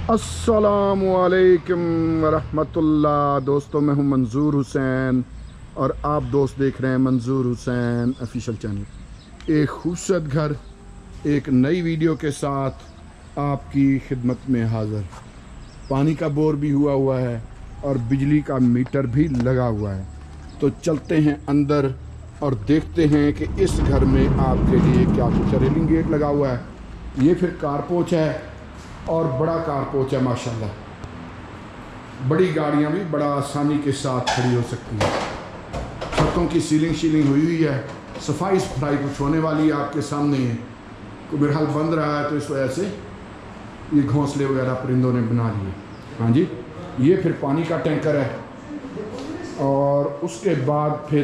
अस्सलामुअलैकुम वरहमतुल्लाह। दोस्तों, मैं हूं मंजूर हुसैन और आप दोस्त देख रहे हैं मंजूर हुसैन ऑफिशियल चैनल। एक खूबसूरत घर एक नई वीडियो के साथ आपकी खिदमत में हाज़िर। पानी का बोर भी हुआ है और बिजली का मीटर भी लगा हुआ है। तो चलते हैं अंदर और देखते हैं कि इस घर में आपके लिए क्या कुछ है। रेलिंग गेट लगा हुआ है, ये फिर कारपोच है और बड़ा कारपोच है माशाल्लाह। बड़ी गाड़ियां भी बड़ा आसानी के साथ खड़ी हो सकती हैं। छतों की सीलिंग हुई है, सफाई सुथराई कुछ होने वाली है आपके सामने है। तो मेरा हाल बंद रहा है तो इस वजह से ये घोंसले वगैरह परिंदों ने बना लिए। हाँ जी, ये फिर पानी का टैंकर है और उसके बाद फिर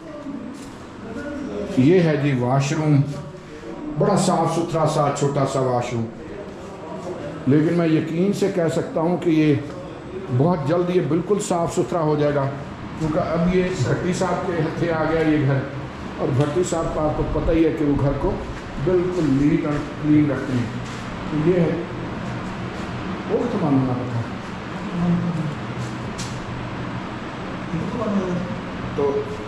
ये है जी वाशरूम। बड़ा साफ़ सुथरा सा छोटा सा वाशरूम, लेकिन मैं यकीन से कह सकता हूँ कि ये बहुत जल्द ये बिल्कुल साफ़ सुथरा हो जाएगा, क्योंकि अब ये भट्टी साहब के हाथे आ गया ये घर। और भट्टी साहब का आपको पता ही है कि वो घर को बिल्कुल नीट और क्लीन रखते हैं। तो ये है वो तो मानना पता। तो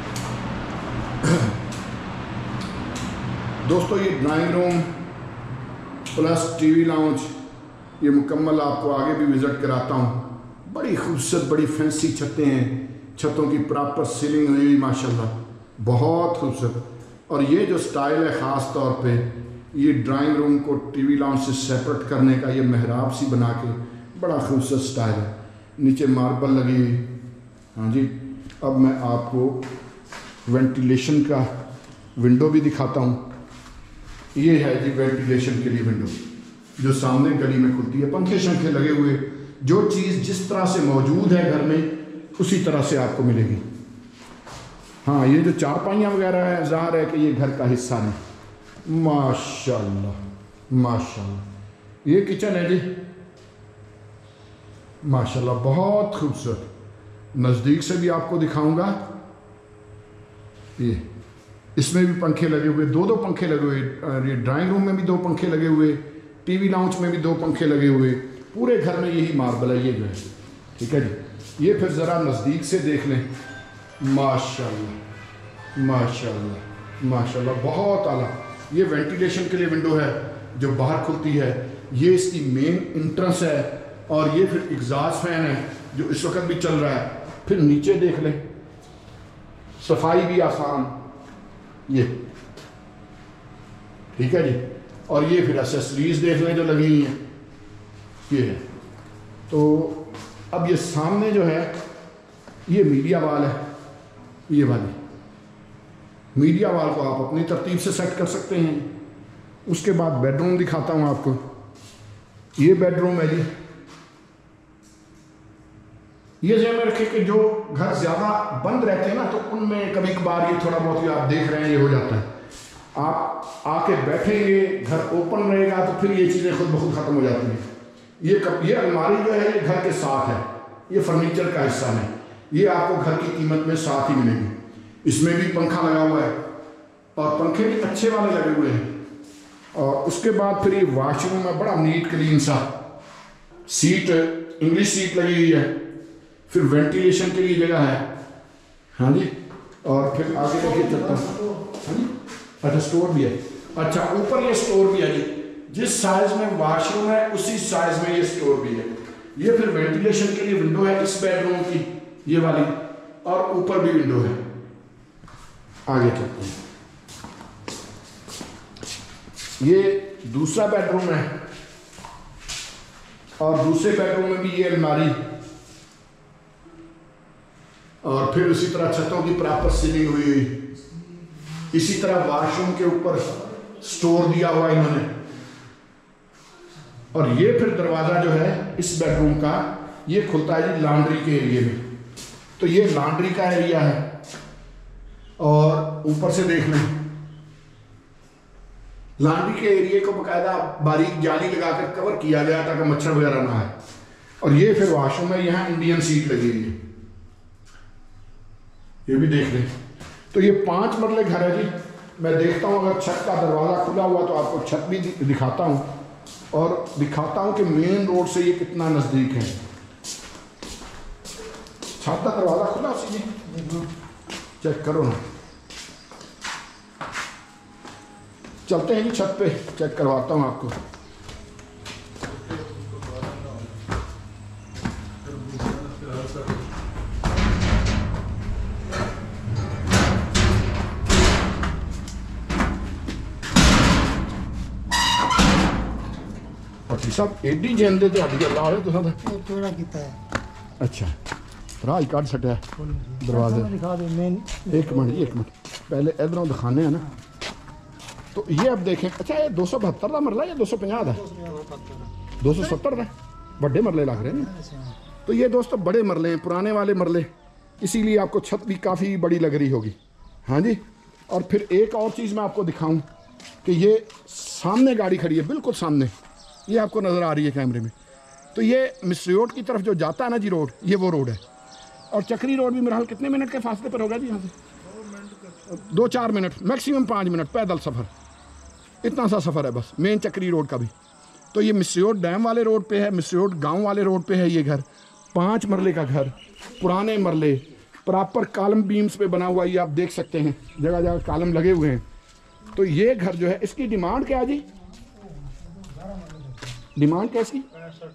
दोस्तों, ये drawing room plus TV lounge, ये मुकम्मल आपको आगे भी विज़िट कराता हूँ। बड़ी खूबसूरत बड़ी फैंसी छतें हैं, छतों की प्रॉपर सीलिंग हुई माशाल्लाह, बहुत खूबसूरत। और ये जो स्टाइल है ख़ास तौर पे ये ड्राइंग रूम को टीवी लाउंज से सेपरेट करने का, ये मेहराब सी बना के बड़ा खूबसूरत स्टाइल है। नीचे मार्बल लगी हुई। हाँ जी, अब मैं आपको वेंटिलेशन का विंडो भी दिखाता हूँ। ये है जी वेंटिलेशन के लिए विंडो जो सामने गली में खुलती है। पंखे शंखे लगे हुए, जो चीज़ जिस तरह से मौजूद है घर में उसी तरह से आपको मिलेगी। हाँ, ये जो चारपाइयाँ वगैरह है ज़ाहिर है कि ये घर का हिस्सा नहीं। माशाल्लाह माशाल्लाह। ये किचन है जी माशाल्लाह, बहुत खूबसूरत। नज़दीक से भी आपको दिखाऊंगा। ये इसमें भी पंखे लगे हुए, दो पंखे लगे हुए। ये ड्राइंग रूम में भी 2 पंखे लगे हुए, टीवी लाउंज में भी 2 पंखे लगे हुए। पूरे घर में यही मार्बल है ये जो है। ठीक है जी, ये फिर ज़रा नज़दीक से देख लें। माशाल्लाह माशाल्लाह माशाल्लाह, बहुत आला। ये वेंटिलेशन के लिए विंडो है जो बाहर खुलती है। ये इसकी मेन इंट्रेंस है और ये फिर एग्जॉस्ट फैन है जो इस वक्त भी चल रहा है। फिर नीचे देख लें, सफाई भी आसान, ये ठीक है जी। और ये फिर एक्सेसरीज देख लें जो लगी हुई हैं, ये है। तो अब ये सामने जो है ये मीडिया वाल है। ये वाली मीडिया वाल को आप अपनी तरतीब से सेट कर सकते हैं। उसके बाद बेडरूम दिखाता हूँ आपको। ये बेडरूम है जी। ये ज़हन में रखें कि जो घर ज़्यादा बंद रहते हैं ना, तो उनमें कभी कभार ये थोड़ा बहुत आप देख रहे हैं ये हो जाता है। आप आके बैठेंगे, घर ओपन रहेगा तो फिर ये चीज़ें खुद ब खुद ख़त्म हो जाती हैं। ये अलमारी जो है ये घर के साथ है, ये फर्नीचर का हिस्सा नहीं। ये आपको घर की कीमत में साथ ही मिलेगी। इसमें भी पंखा लगा हुआ है और पंखे भी अच्छे वाले लगे हुए हैं। और उसके बाद फिर ये वॉशरूम में बड़ा नीट क्लीन सा, सीट इंग्लिश सीट लगी हुई है। फिर वेंटिलेशन के लिए जगह है। हाँ जी, और फिर आगे देखिए चलता। हाँ जी, अच्छा स्टोर भी है। अच्छा, ऊपर ये स्टोर भी है जी। जिस साइज में वॉशरूम है उसी साइज में ये स्टोर भी है। ये फिर वेंटिलेशन के लिए विंडो है इस बेडरूम की, ये वाली, और ऊपर भी विंडो है। आगे चलते हैं। ये दूसरा बेडरूम है और दूसरे बेडरूम में भी ये अलमारी, और फिर उसी तरह छतों की प्रॉपर सीलिंग हुई। इसी तरह वॉशरूम के ऊपर स्टोर दिया हुआ इन्होंने। और ये फिर दरवाज़ा जो है इस बेडरूम का ये खुलता है जी लॉन्ड्री के एरिए में। तो ये लॉन्ड्री का एरिया है। और ऊपर से देख लें, लॉन्ड्री के एरिए को बाकायदा बारीक जाली लगाकर कवर किया गया ताकि मच्छर वगैरह ना आए। और ये फिर वॉशरूम है, यहाँ इंडियन सीट लगी हुई है, ये भी देख लें। तो ये 5 मरले घर है जी। मैं देखता हूँ अगर छत का दरवाज़ा खुला हुआ तो आपको छत भी दिखाता हूँ। और दिखाता हूँ कि मेन रोड से ये कितना नज़दीक है। छत का दरवाज़ा खुला सी, चेक करो ना। चलते हैं जी छत पे, चेक करवाता हूँ आपको। पट्टी साहब एडी जेंदे ਤੁਹਾਡੀ ਗੱਲ ਆ ਰਹੇ ਤੁਸੀਂ ਤਾਂ थोड़ा कितना है। अच्छा राज काट सटिया दरवाजे। दिखा दे मेन। एक मिनट जी, एक मिनट, पहले इधरों दिखाने हैं ना। तो ये आप देखें, अच्छा ये 272 का मरला या 250 का? 270 का बड़े मरले लग रहे हैं। तो ये दोस्तों बड़े मरले हैं, पुराने वाले मरले, इसीलिए आपको छत भी काफ़ी बड़ी लग रही होगी। हाँ जी। और फिर एक और चीज़ मैं आपको दिखाऊं कि ये सामने गाड़ी खड़ी है, बिल्कुल सामने, ये आपको नज़र आ रही है कैमरे में। तो ये मिस्री रोड की तरफ जो जाता है ना जी रोड, ये वो रोड है। और चक्री रोड भी मेरा हाल कितने मिनट के फासले पर होगा जी यहाँ से? 2-4 मिनट, मैक्सिमम 5 मिनट पैदल सफ़र, इतना सा सफ़र है बस मेन चक्री रोड का भी। तो ये मिस्री रोड डैम वाले रोड पे है, मिस्री रोड गांव वाले रोड पे है ये घर। 5 मरले का घर, पुराने मरले, प्रॉपर कॉलम बीम्स पे बना हुआ, ये आप देख सकते हैं, जगह जगह कॉलम लगे हुए हैं। तो ये घर जो है, इसकी डिमांड क्या है जी? डिमांड क्या इसकी?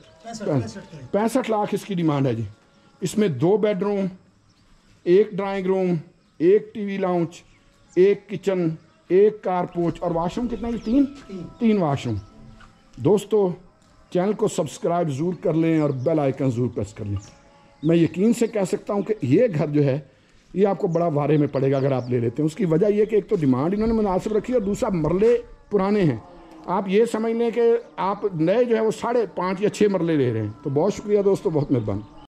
65 लाख इसकी डिमांड है जी। इसमें 2 bedroom, 1 drawing room, 1 TV lounge, 1 kitchen, 1 car porch और वाशरूम कितना जी? 3 वाशरूम। दोस्तों चैनल को सब्सक्राइब ज़रूर कर लें और बेल आइकन ज़रूर प्रेस कर लें। मैं यकीन से कह सकता हूं कि ये घर जो है ये आपको बड़ा वारे में पड़ेगा अगर आप ले लेते हैं। उसकी वजह यह कि एक तो डिमांड इन्होंने मुनासिब रखी और दूसरा मरले पुराने हैं। आप ये समझ लें कि आप नए जो है वो 5.5 या 6 मरले ले रहे हैं। तो बहुत शुक्रिया दोस्तों, बहुत मेहरबानी।